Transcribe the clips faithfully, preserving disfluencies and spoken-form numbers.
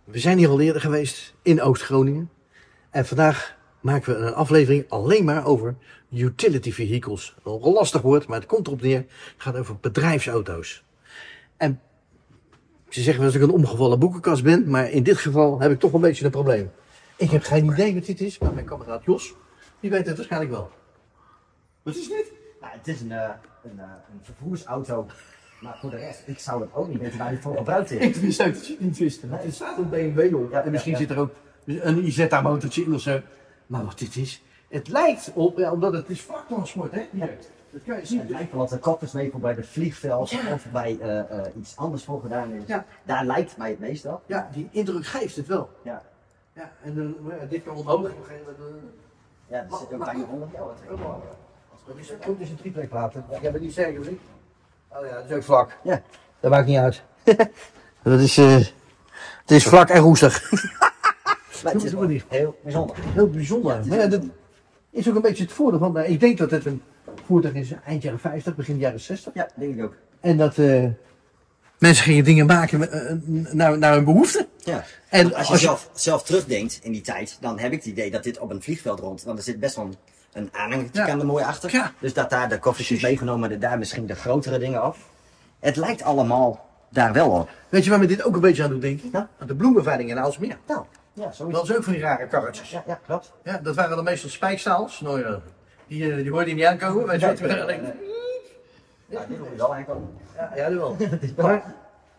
We zijn hier al eerder geweest in Oost-Groningen. En vandaag maken we een aflevering alleen maar over utility vehicles. Een lastig woord, maar het komt erop neer. Het gaat over bedrijfsauto's. En ze zeggen wel dat ik een omgevallen boekenkast ben, maar in dit geval heb ik toch een beetje een probleem. Ik heb geen idee wat dit is, maar mijn kameraad Jos, die weet het waarschijnlijk wel. Wat is dit? Nou, het is een, uh, een, uh, een vervoersauto, maar voor de rest, ik zou het ook niet weten waar die voor gebruikt is. Ik wist ook dat je het niet wist. Nee. Er staat een B M W op, ja, en misschien ja, ja. zit er ook een Isetta motortje in of zo. Maar wat dit is, het lijkt op, ja, omdat het is vaktransport, hè? Ja. Dat kan je zien. Het lijkt wel dat de kopperswevel bij de vliegveld ja. of bij uh, uh, iets anders voor gedaan is. Ja. Daar lijkt mij het meest op. Ja, die indruk geeft het wel. Ja. Ja, en dan, ja, dit kan omhoog. Ja, er zit ook bijna honderd jaar wat. Dat is ook dus een triplekplaat. Ik heb het niet zeggen, zie. Oh ja, dat is ook vlak. Ja. Dat maakt niet uit. dat is, uh, het is vlak en roestig. Maar het is wel heel bijzonder. Heel bijzonder. Ja, maar ja, dat is ook een beetje het voordeel van. Uh, ik denk dat het een voertuig is eind jaren vijftig, begin jaren zestig. Ja, denk ik ook. En dat uh, mensen gingen dingen maken uh, naar, naar hun behoeften. Ja. En als je, als je zelf, zelf terugdenkt in die tijd, dan heb ik het idee dat dit op een vliegveld rond. Want er zit best wel een, een aanhangertje ja. er mooi achter. Ja. Dus dat daar de koffertjes meegenomen en daar misschien de grotere dingen af. Het lijkt allemaal daar wel op. Weet je waar me dit ook een beetje aan doet denken? Ja? Aan de bloemenveiling in Aalsmeer. Nou, ja, zo is dat is ook van die rare karretjes. Ja, ja, klopt. Ja, dat waren dan meestal spijkstaals. Nou, ja, die, die hoorde je niet aankomen. Weet je wat we daar denken? Ja, die hoor je wel aankomen. Ja, ja, dat wel. Maar,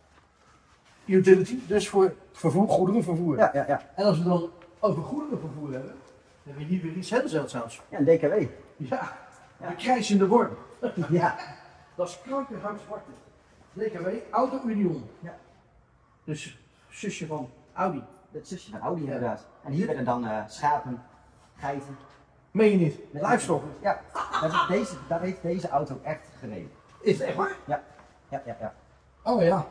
utility, dus voor vervoer, goederenvervoer. Ja, ja, ja. En als we dan over goederenvervoer hebben, dan heb je hier weer iets heel zeldzaams. Ja, een D K W. Ja, ja. De krijsende worm. Ja. Dat is krankenhard zwarte. D K W, Auto Union. Ja. Dus zusje van Audi. Dat zusje van Audi inderdaad. En hier werden dan uh, schapen, geiten. Meen je niet? Livestock. Ja, daar heeft, deze, daar heeft deze auto echt gereden. Is het echt waar? Ja, ja, ja. ja. Oh ja.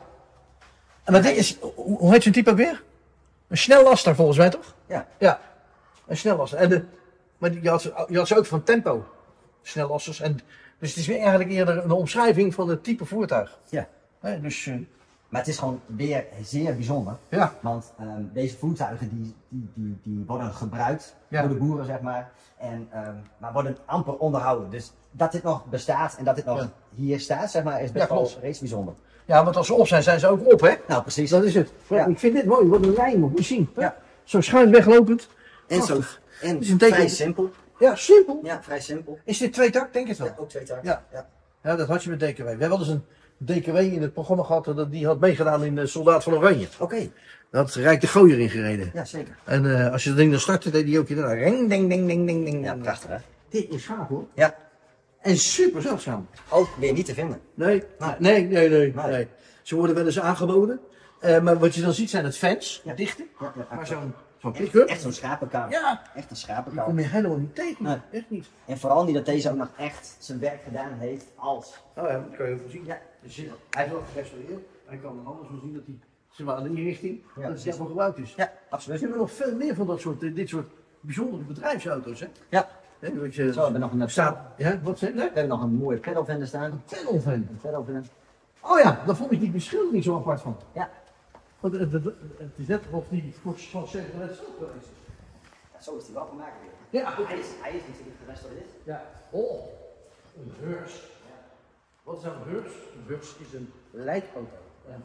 En maar dit is, hoe heet zo'n type ook weer? Een snellaster volgens mij toch? Ja. Ja, een snellaster. En de, maar je had, je had ze ook van Tempo, snellasters. En, dus het is weer eigenlijk eerder een omschrijving van het type voertuig. Ja. He, dus, uh, maar het is gewoon weer zeer bijzonder. Ja. Want um, deze voertuigen die, die, die, die worden gebruikt ja. door de boeren, zeg maar. En, um, maar worden amper onderhouden. Dus dat dit nog bestaat en dat dit nog ja. hier staat, zeg maar, is best ja, wel reeds bijzonder. Ja, want als ze op zijn, zijn ze ook op, hè? Nou, precies. Dat is het. Ja. Ik vind dit mooi, wat een lijn, moet je zien. Ja. Zo schuin weglopend. En zo. En is een vrij simpel. Ja, simpel. Ja, vrij simpel. Is dit twee tak? Denk het wel. Ja, ook twee tak. Ja. Ja. Ja, dat had je met D K W. We hebben wel eens een D K W in het programma gehad, dat die had meegedaan in de Soldaat van Oranje. Oké. Okay. Dat had Rijk de Gooier ingereden. Ja, zeker. En uh, als je dat ding dan startte, deed die ook daarna. Ring, ding, ding, ding, ding, ding. Ja, prachtig hè. Dit is gaaf hoor. Ja. En super zeldzaam. Ook weer niet te vinden. Nee, nee, nee, nee. nee. nee. nee. Ze worden wel eens aangeboden. Uh, maar wat je dan ziet zijn het fans, ja. dichte. Ja, ja, maar zo'n zo'n pick-up. Echt zo'n schapenkamer. Ja. Echt een schapenkamer. Die kom je helemaal niet tegen. Nee. Echt niet. En vooral niet dat deze ook nog echt zijn werk gedaan heeft als. Oh ja, dat kan je wel zien. Ja. Dus hij is wel gerestaureerd. Hij kan er anders wel zien dat hij, zeg maar, aan de inrichting, ja, dat het echt wel gebruikt is. Ja, absoluut. We hebben nog veel meer van dat soort, dit soort bijzondere bedrijfsauto's, hè? Ja. He, weet je, Zo, we hebben nog een staat. Ja, wat zeg je? We hebben nog een mooie pedalvender staan. Een pedalvan. Een pedalvan. Oh ja, daar vond ik die beschildering zo apart van. Ja. Want het, het, het is net of die van Chevrolet zelf geweest is. Ja, zo is die wel gemaakt weer. Ja. Hij is, hij is natuurlijk gerestaureerd. Ja. Oh, een Heurs. Ja. Wat is nou een Heurs? Een Heurs is een lijkauto. Een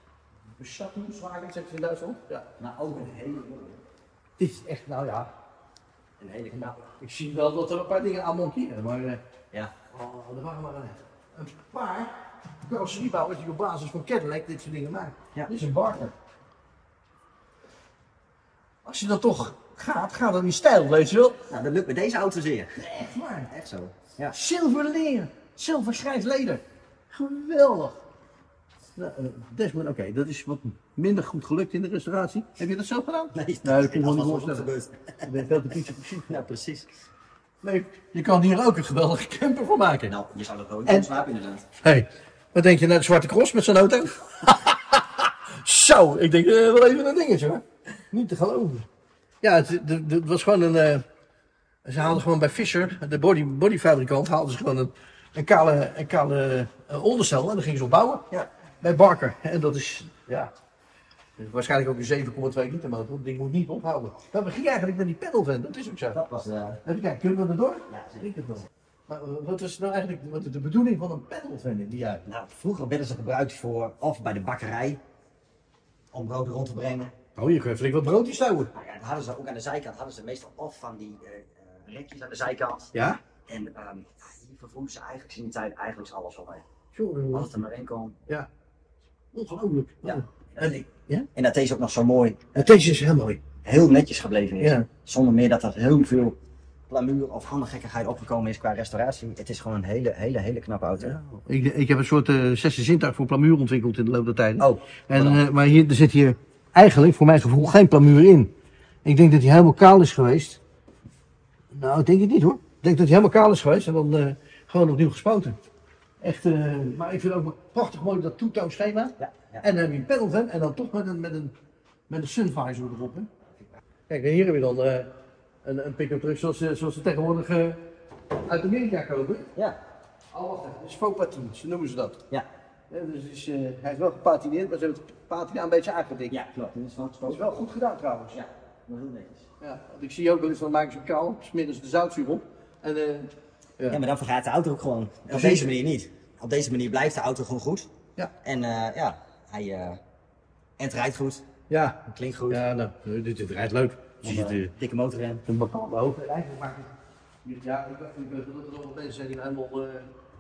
beschattungswagen, zegt ze in Duitsland. Ja. Maar ook een hele mooie. Dit is echt, nou ja. Een hele nou, ik zie wel dat er een paar dingen aan monteren, maar uh, ja. Oh, er waren maar een, een paar carrosseriebouwers die op basis van Cadillac dit soort dingen maken. Ja. Dit is een Barker. Als je dan toch gaat, gaat dan in stijl, weet je wel. Nou, dat lukt met deze auto zeer. Echt waar. Echt zo. Ja. Zilverleer, zilvergrijs leder. Geweldig. Nou, uh, Desmond, oké, okay, dat is wat minder goed gelukt in de restauratie. Heb je dat zelf gedaan? Nee, nee dat komt wel niet voorstellen. Je bent veel te pietje precies. Ja, precies. Nee, je kan hier ook een geweldige camper van maken. Nou, je zou er gewoon in slapen inderdaad. Hé, hey, wat denk je naar de Zwarte Cross met zo'n auto? Zo, ik denk uh, wel even een dingetje hoor. Niet te geloven. Ja, het, het, het, het was gewoon een... Uh, ze haalden gewoon bij Fischer, de body, bodyfabrikant, haalden ze gewoon een, een kale, een kale uh, onderstel en dan gingen ze opbouwen. Ja. Bij Barker. En dat is, ja... Waarschijnlijk ook een zeven komma twee liter motor. Dat ding moet niet ophouden. Dan begin je eigenlijk met die pedalvan. Dat is ook zo. Dat was de... Even kijken, kunnen we erdoor? Ja, Ik denk het wel. Maar wat is nou eigenlijk wat is de bedoeling van een pedalvan in die jaren? Nou, vroeger werden ze gebruikt voor, of bij de bakkerij, om brood rond te brengen. Oh, je kunt flink wat broodjes stouwen. Nou ja, dan hadden ze ook aan de zijkant, hadden ze meestal of van die uh, uh, rekjes aan de zijkant. Ja? En um, hier vervoerden ze eigenlijk in die tijd eigenlijk alles al mee. Zo, Als het er maar in kon. ja. Ongelooflijk. Ja. Oh. En, ik, Ja? en dat deze ook nog zo mooi, En deze is heel mooi. heel netjes gebleven is. Ja. Zonder meer dat er heel veel plamuur of andere gekkigheid opgekomen is qua restauratie. Het is gewoon een hele, hele, hele knappe auto. Ja. Ik, ik heb een soort uh, zesde zintuig voor plamuur ontwikkeld in de loop der tijden. Oh, En, uh, maar hier, er zit hier eigenlijk, voor mijn gevoel, geen plamuur in. Ik denk dat hij helemaal kaal is geweest. Nou, ik denk het niet hoor. Ik denk dat hij helemaal kaal is geweest en dan uh, gewoon opnieuw gespoten. Echt, uh, maar ik vind ook prachtig mooi dat two-tone schema. Ja, ja. En dan heb je een pedalvan en dan toch met een, met een, met een sunvisor erop. Hè. Kijk, en hier heb je dan uh, een, een pick-up truck zoals, uh, zoals ze tegenwoordig uh, uit Amerika kopen. Ja. Oh, wacht even. Dat is faux patin, zo noemen ze dat. Ja. Ja, dus is, uh, hij is wel gepatineerd, maar ze hebben het patina een beetje aangedikt. Ja, klopt. Dat is wel Dat is wel goed gedaan trouwens. Ja, dat is heel netjes. Ja, want ik zie ook wel eens, dan maken ze hem kaal, smeren ze de zoutzuur op. En, uh, ja. Ja, maar dan vergaat de auto ook gewoon. Op zeker. deze manier niet. Op deze manier blijft de auto gewoon goed. Ja. En uh, ja, hij uh, en het rijdt goed. Ja. Het klinkt goed. Ja, nou, dit, dit rijdt leuk. Je ziet uh, uh, dikke motor in. een bepaalde hoogte. Eigenlijk maakt het, ja, ik weet ik weet dat er nog wel mensen zijn die helemaal, uh,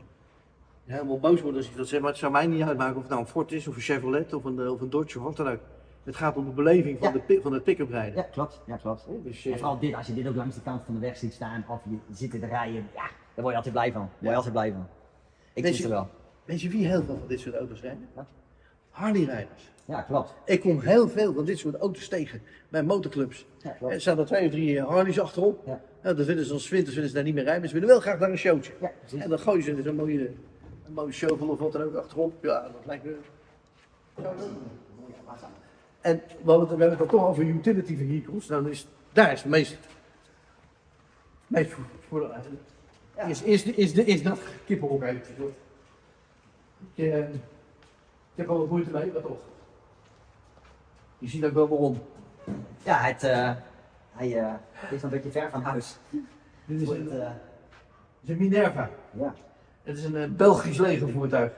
helemaal boos worden als ik dat zeg, maar het zou mij niet uitmaken of het nou een Ford is, of een Chevrolet, of een, of een Dodge, of wat dan ook. Het gaat om de beleving van, Ja. de, van het pick-up rijden. Ja, klopt. Ja, klopt. Dus, En uh, vooral dit, als je dit ook langs de kant van de weg ziet staan, of je zit in de rijen, ja, daar word je altijd blij van. Daar word je altijd blij van. Ik Weet vind je- het wel. weet je wie heel veel van dit soort auto's rijden? Wat? Harley-rijders. Ja, klopt. Ik kom heel veel van dit soort auto's tegen bij motorclubs. Ja, Er klopt. staan er twee of drie Harleys achterop. Ja. Nou, dan vinden ze als winters willen ze daar niet meer rijden, maar ze willen wel graag naar een showtje. Ja, precies. En dan gooien ze er zo'n mooie, een mooie shovel of wat dan ook achterop. Ja, dat lijkt me... Zo. En we hebben, het, we hebben het dan toch over utility vehicles. Nou, dan is, daar is het meest... meest voor, voor de, ja. is, is, is, de, is dat kippenhok eventjes hoor. Ik, eh, ik heb wel wat moeite mee, maar toch. Je ziet ook wel waarom. Ja, het, uh, hij uh, is een beetje ver van huis. Dit is Voor een, het, uh, dit is een Minerva. ja. Het is een uh, Belgisch legervoertuig.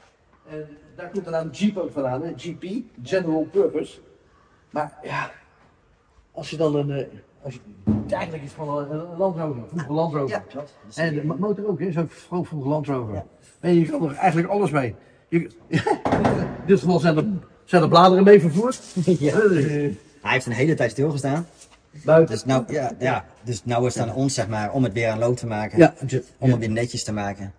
En daar komt de naam Jeep ook vandaan, hè? G P, General Purpose. Maar ja, als je dan een, uh, als je, eigenlijk is het gewoon een, een Land Rover, vroeger Land Rover. Ja, klopt. Dus En de mo- motor ook, hè? Zo'n vro- vroeger Land Rover. Ja. En je kan er eigenlijk alles mee. Je, in dit geval zijn er, zijn er bladeren mee vervoerd. Ja. Dus, uh, Hij heeft een hele tijd stilgestaan. buiten. Dus nou, ja, ja, dus nou is het aan ons, zeg maar, om het weer aan loop te maken. Ja, Om het weer netjes te maken.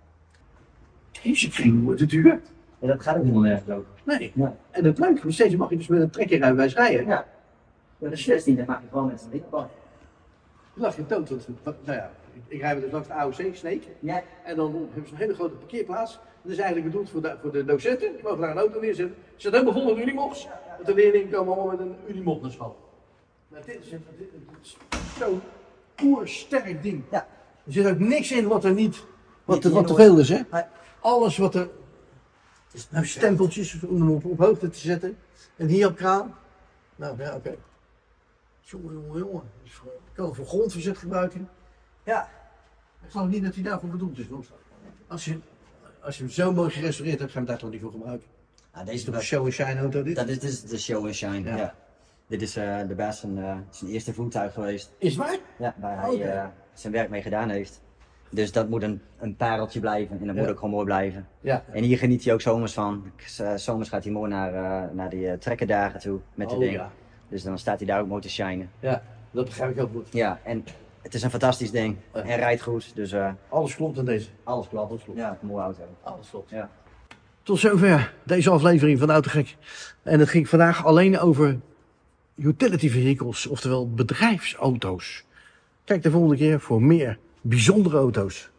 deze kring wordt het duur. En dat gaat ook helemaal nergens lopen. Nee. Ja. En het leuke, nog steeds mag je dus met een trekkerrijbewijs rijden. Ja. Dat is zestien, dat maak je gewoon met een dikke bak. Dan lag je dood, want nou ja, ik, ik rijd dus langs de A O C, Sneek. Ja. En dan hebben ze een hele grote parkeerplaats. Dat is eigenlijk bedoeld voor de, voor de docenten. Die mogen daar een auto neerzetten. Het zit helemaal vol met Unimogs. Want de leerlingen komen allemaal met een Unimog naar school. Maar dit is, dit, dit is zo'n koersterk ding. Ja. Er zit ook niks in wat er niet, wat, Niet er, wat te in, veel is, hè? Nee. Alles wat er, nou, stempeltjes om hem op, op hoogte te zetten. En hier op kraan. Nou ja, oké. Okay. Jongen, jongen, jongen. Dus voor- Ik kan het voor grondverzet gebruiken. Ja. Ik geloof niet dat hij daarvoor bedoeld is. Want als je, als je hem zo mooi gerestaureerd hebt, ga je hem daar toch niet voor gebruiken. Nou, Is deze toch een show and shine auto dit? Dat is dus de show and shine. Ja. Ja. Dit is uh, de baas zijn, uh, zijn eerste voertuig geweest. Is waar? Ja, waar hij Oké. uh, zijn werk mee gedaan heeft. Dus dat moet een, een pareltje blijven en dat Ja. moet ook gewoon mooi blijven. Ja. En hier geniet hij ook zomers van. Uh, zomers gaat hij mooi naar, uh, naar die uh, trekkerdagen toe met de Oh, ding. ja. Dus dan staat hij daar ook mooi te shinen. Ja, dat begrijp ik ook goed. Ja, en het is een fantastisch ding. Ja. En rijdt goed, dus uh, Alles klopt aan deze. alles klopt. Ja, een mooie auto. Alles klopt. Ja. Tot zover deze aflevering van Autogek. En het ging vandaag alleen over utility vehicles, oftewel bedrijfsauto's. Kijk de volgende keer voor meer bijzondere auto's.